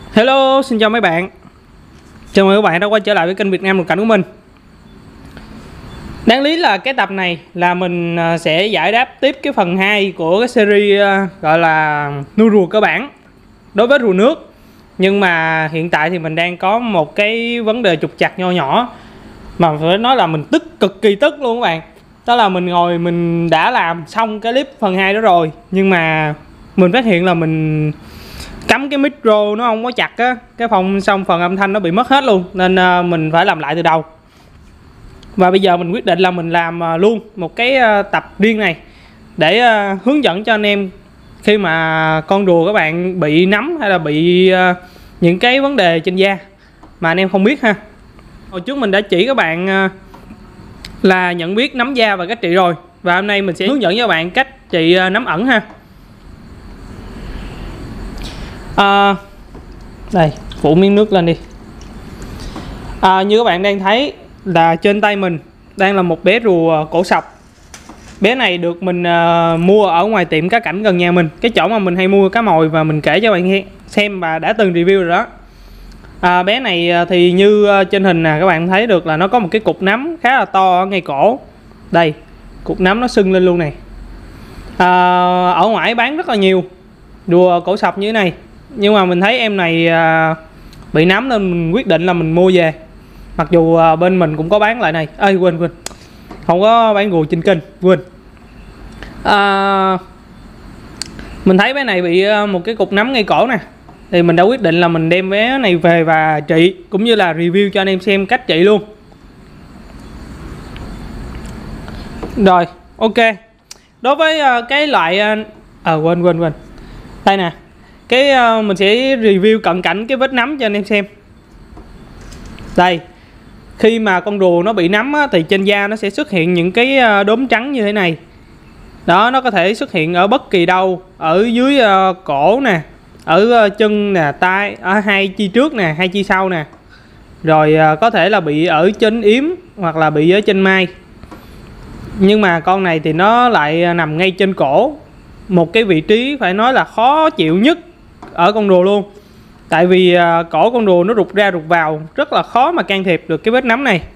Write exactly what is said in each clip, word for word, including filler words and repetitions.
Hello, xin chào mấy bạn. Chào mừng các bạn đã quay trở lại với kênh Việt Nam Một Cảnh của mình. Đáng lý là cái tập này là mình sẽ giải đáp tiếp cái phần hai của cái series gọi là nuôi rùa cơ bản đối với rùa nước. Nhưng mà hiện tại thì mình đang có một cái vấn đề trục trặc nho nhỏ mà phải nói là mình tức, cực kỳ tức luôn các bạn. Đó là mình ngồi mình đã làm xong cái clip phần hai đó rồi, nhưng mà mình phát hiện là mình cắm cái micro nó không có chặt á, cái phòng xong phần âm thanh nó bị mất hết luôn, nên uh, mình phải làm lại từ đầu. Và bây giờ mình quyết định là mình làm uh, luôn một cái uh, tập riêng này để uh, hướng dẫn cho anh em khi mà con rùa các bạn bị nấm hay là bị uh, những cái vấn đề trên da mà anh em không biết ha. Hồi trước mình đã chỉ các bạn uh, là nhận biết nấm da và cách trị rồi, và hôm nay mình sẽ hướng dẫn cho các bạn cách trị uh, nấm ẩn ha. À, đây, phủ miếng nước lên đi. À, như các bạn đang thấy là trên tay mình đang là một bé rùa cổ sọc. Bé này được mình uh, mua ở ngoài tiệm cá cảnh gần nhà mình, cái chỗ mà mình hay mua cá mồi và mình kể cho bạn nghe xem và đã từng review rồi đó. À, bé này thì như trên hình nè, các bạn thấy được là nó có một cái cục nấm khá là to ở ngay cổ. Đây, cục nấm nó sưng lên luôn này. À, ở ngoài bán rất là nhiều rùa cổ sọc như thế này, nhưng mà mình thấy em này à, bị nấm nên mình quyết định là mình mua về. Mặc dù à, bên mình cũng có bán lại này. Ê quên quên không có bán rùa trên kênh, quên. à, Mình thấy bé này bị một cái cục nấm ngay cổ nè, thì mình đã quyết định là mình đem bé này về và trị, cũng như là review cho anh em xem cách trị luôn. Rồi, ok. Đối với uh, cái loại à uh, quên quên quên đây nè, cái uh, mình sẽ review cận cảnh cái vết nấm cho anh em xem. Đây, khi mà con rùa nó bị nấm á, thì trên da nó sẽ xuất hiện những cái uh, đốm trắng như thế này. Đó, nó có thể xuất hiện ở bất kỳ đâu, ở dưới uh, cổ nè, ở uh, chân nè, tay, ở hai chi trước nè, hai chi sau nè. Rồi uh, có thể là bị ở trên yếm hoặc là bị ở trên mai. Nhưng mà con này thì nó lại nằm ngay trên cổ, một cái vị trí phải nói là khó chịu nhất ở con rùa luôn. Tại vì à, cổ con rùa nó rụt ra rụt vào, rất là khó mà can thiệp được cái vết nấm này.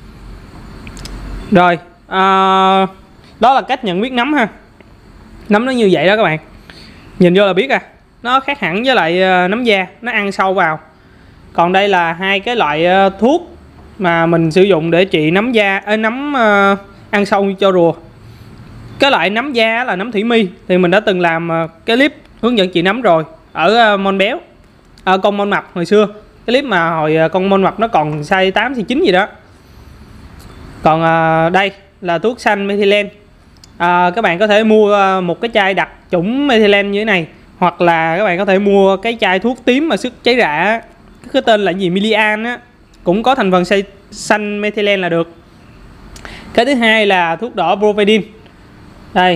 Rồi à, đó là cách nhận biết nấm ha. Nấm nó như vậy đó các bạn, nhìn vô là biết à, nó khác hẳn với lại à, nấm da, nó ăn sâu vào. Còn đây là hai cái loại à, thuốc mà mình sử dụng để trị nấm da, à, nấm à, ăn sâu cho rùa. Cái loại nấm da là nấm thủy mi, thì mình đã từng làm cái clip hướng dẫn chị nấm rồi ở mon béo, à, con mon mập hồi xưa. Cái clip mà hồi con mon mập nó còn size tám, size chín gì đó. Còn à, đây là thuốc xanh methylene. à, Các bạn có thể mua một cái chai đặc chủng methylene như thế này, hoặc là các bạn có thể mua cái chai thuốc tím mà sức cháy rạ, cái tên là gì, Milian á, cũng có thành phần xanh methylene là được. Cái thứ hai là thuốc đỏ Providin. Đây,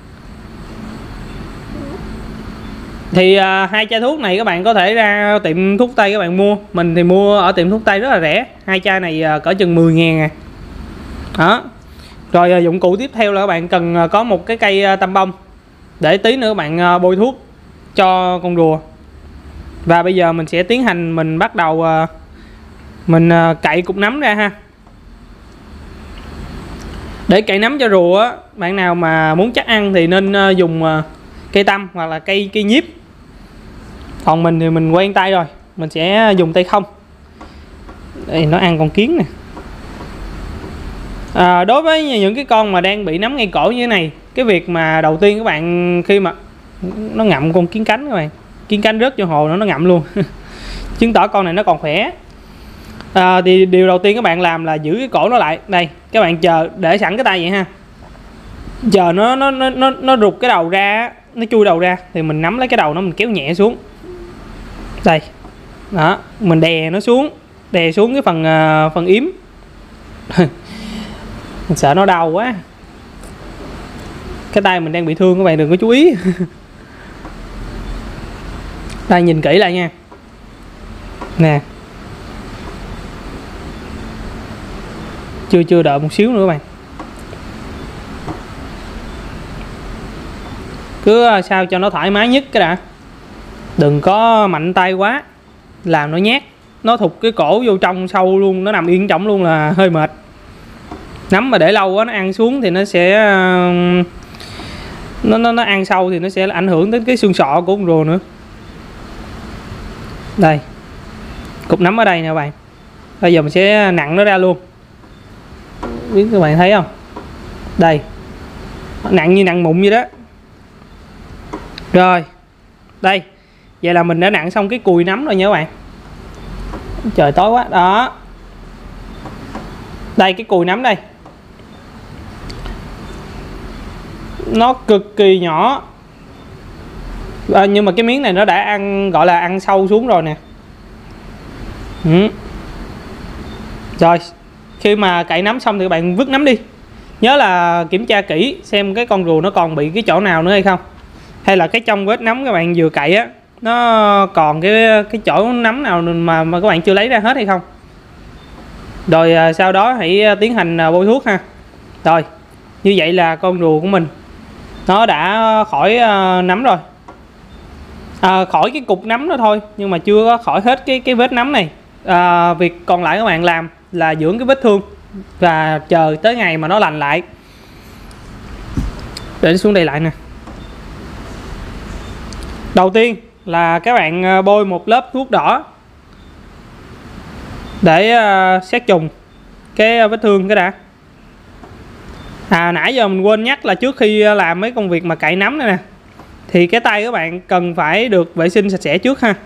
thì à, hai chai thuốc này các bạn có thể ra tiệm thuốc tây các bạn mua. Mình thì mua ở tiệm thuốc tây rất là rẻ, hai chai này à, cỡ chừng mười ngàn à. Đó. Rồi à, dụng cụ tiếp theo là các bạn cần à, có một cái cây à, tăm bông, để tí nữa các bạn à, bôi thuốc cho con rùa. Và bây giờ mình sẽ tiến hành, mình bắt đầu à, mình à, cạy cục nấm ra ha. Để cạy nấm cho rùa á, bạn nào mà muốn chắc ăn thì nên uh, dùng uh, cây tăm hoặc là cây cây nhíp. Còn mình thì mình quen tay rồi, mình sẽ dùng tay không. Đây, nó ăn con kiến nè. À, đối với những cái con mà đang bị nấm ngay cổ như thế này, cái việc mà đầu tiên các bạn khi mà nó ngậm con kiến cánh các bạn, kiến cánh rớt vô hồ nó nó ngậm luôn chứng tỏ con này nó còn khỏe. À, thì điều đầu tiên các bạn làm là giữ cái cổ nó lại. Đây, các bạn chờ, để sẵn cái tay vậy ha, chờ nó nó nó nó, nó rụt cái đầu ra, nó chui đầu ra thì mình nắm lấy cái đầu nó, mình kéo nhẹ xuống. Đây, đó, mình đè nó xuống, đè xuống cái phần uh, phần yếm mình sợ nó đau quá, cái tay mình đang bị thương, các bạn đừng có chú ý đây, nhìn kỹ lại nha, nè, chưa chưa đợi một xíu nữa các bạn. Cứ sao cho nó thoải mái nhất cái đã, đừng có mạnh tay quá. làm nó nhát, nó thụt cái cổ vô trong sâu luôn, nó nằm yên trọng luôn là hơi mệt. Nấm mà để lâu quá nó ăn xuống thì nó sẽ nó nó nó ăn sâu thì nó sẽ ảnh hưởng đến cái xương sọ của con rùa nữa. Đây, cục nấm ở đây nè các bạn. Bây giờ mình sẽ nặn nó ra luôn, biết các bạn thấy không? Đây, nặng như nặng mụn vậy đó. Rồi, đây, vậy là mình đã nặn xong cái cùi nấm rồi nha các bạn. Trời tối quá, đó. Đây cái cùi nấm đây, nó cực kỳ nhỏ à, nhưng mà cái miếng này nó đã ăn, gọi là ăn sâu xuống rồi nè. ừ. Rồi khi mà cạy nấm xong thì các bạn vứt nấm đi. Nhớ là kiểm tra kỹ xem cái con rùa nó còn bị cái chỗ nào nữa hay không, hay là cái trong vết nấm các bạn vừa cạy á, nó còn cái cái chỗ nấm nào mà mà các bạn chưa lấy ra hết hay không. Rồi sau đó hãy tiến hành bôi thuốc ha. Rồi như vậy là con rùa của mình nó đã khỏi nấm rồi, à, khỏi cái cục nấm đó thôi, nhưng mà chưa có khỏi hết cái cái vết nấm này. À, việc còn lại các bạn làm là dưỡng cái vết thương và chờ tới ngày mà nó lành lại. Để xuống đây lại nè. Đầu tiên là các bạn bôi một lớp thuốc đỏ để uh, sát trùng cái vết thương cái đã. À nãy giờ mình quên nhắc là trước khi làm mấy công việc mà cạy nấm này nè, thì cái tay các bạn cần phải được vệ sinh sạch sẽ trước ha.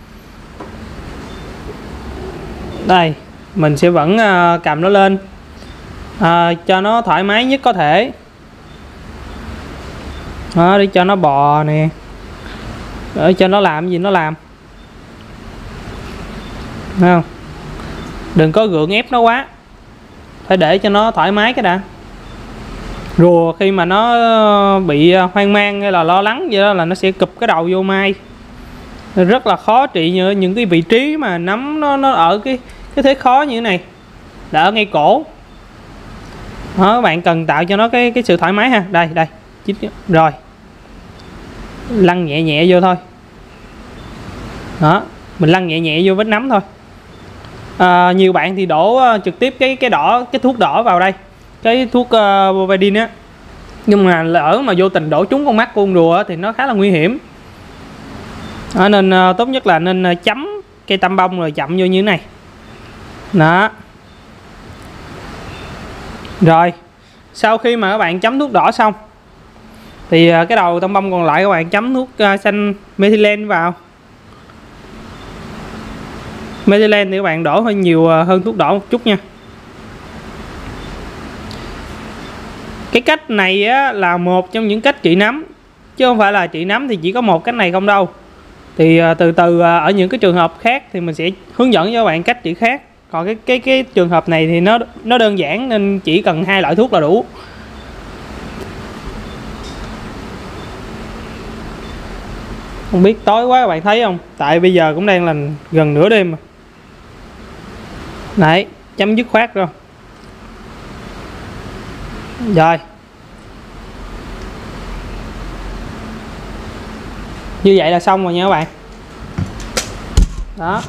Đây, mình sẽ vẫn uh, cầm nó lên uh, cho nó thoải mái nhất có thể. Đó, để cho nó bò nè, để cho nó làm gì nó làm. Thấy không? Đừng có gượng ép nó quá, phải để cho nó thoải mái cái đã. Rùa khi mà nó bị hoang mang hay là lo lắng vậy đó là nó sẽ cụp cái đầu vô mai, rất là khó trị. Như những cái vị trí mà nấm nó nó ở cái cái thế khó như thế này, là ở ngay cổ đó, các bạn cần tạo cho nó cái cái sự thoải mái ha. Đây đây, rồi lăn nhẹ nhẹ vô thôi. Đó, mình lăn nhẹ nhẹ vô vết nấm thôi. À, nhiều bạn thì đổ trực tiếp cái cái đỏ cái thuốc đỏ vào đây, cái thuốc uh, Bovidin á, nhưng mà lỡ mà vô tình đổ trúng con mắt của con rùa thì nó khá là nguy hiểm. Đó, nên uh, tốt nhất là nên uh, chấm cây tăm bông rồi chậm vô như thế này. Đó. Rồi sau khi mà các bạn chấm thuốc đỏ xong thì uh, cái đầu tăm bông còn lại các bạn chấm thuốc uh, xanh methylene vào. Methylene thì các bạn đổ hơi nhiều uh, hơn thuốc đỏ một chút nha. Cái cách này á, là một trong những cách trị nấm, chứ không phải là trị nấm thì chỉ có một cách này không đâu. Thì uh, từ từ uh, ở những cái trường hợp khác thì mình sẽ hướng dẫn cho các bạn cách trị khác. Còn cái cái cái trường hợp này thì nó nó đơn giản nên chỉ cần hai loại thuốc là đủ. Không biết tối quá các bạn thấy không? Tại bây giờ cũng đang là gần nửa đêm mà. Đấy, chấm dứt khoát rồi. Rồi. Như vậy là xong rồi nha các bạn. Đó.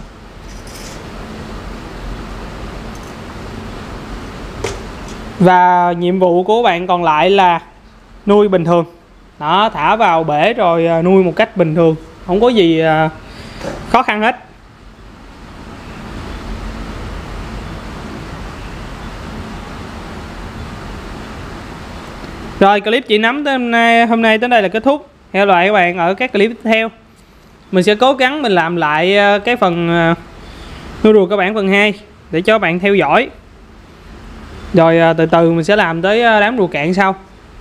Và nhiệm vụ của các bạn còn lại là nuôi bình thường. Đó, thả vào bể rồi nuôi một cách bình thường, không có gì khó khăn hết. Rồi clip chị nấm tới hôm nay hôm nay tới đây là kết thúc. Hẹn lại các bạn ở các clip tiếp theo. Mình sẽ cố gắng mình làm lại cái phần nuôi rùa cơ bản phần hai để cho các bạn theo dõi. Rồi từ từ mình sẽ làm tới đám rùa cạn sau.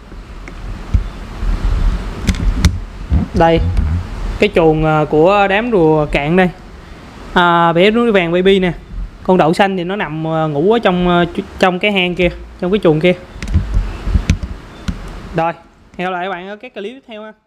Đây, cái chuồng của đám rùa cạn đây. À, bé núi vàng baby nè. Con đậu xanh thì nó nằm ngủ ở trong trong cái hang kia, trong cái chuồng kia. Rồi, hẹn gặp lại các bạn ở các clip tiếp theo ha.